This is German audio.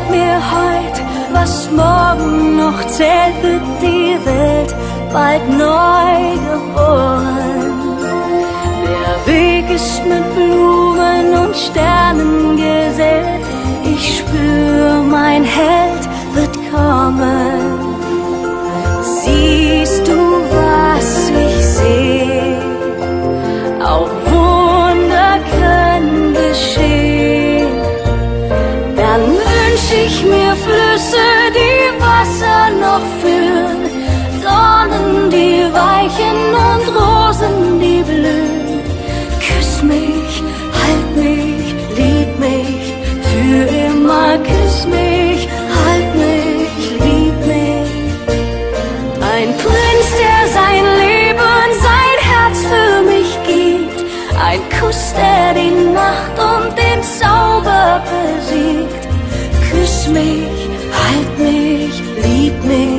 Zeig mir heut, was morgen noch zählt, wird die Welt bald neu geboren. Der Weg ist mit Blumen und Sternen gesät, ich spür, mein Held wird kommen. Siehst du, was ich seh? Auch Wunder können geschehen. Dann wünsch ich mir Flüsse, die Wasser noch führen, Dornen, die weichen und Rosen, die blühen. Küss mich, halt mich, lieb mich, für immer. Küss mich, halt mich, lieb mich. Ein Prinz, der sein Leben, sein Herz für mich gibt. Ein Kuss, der die Nacht und den Zauber besiegt. Küss mich, halt mich, lieb mich.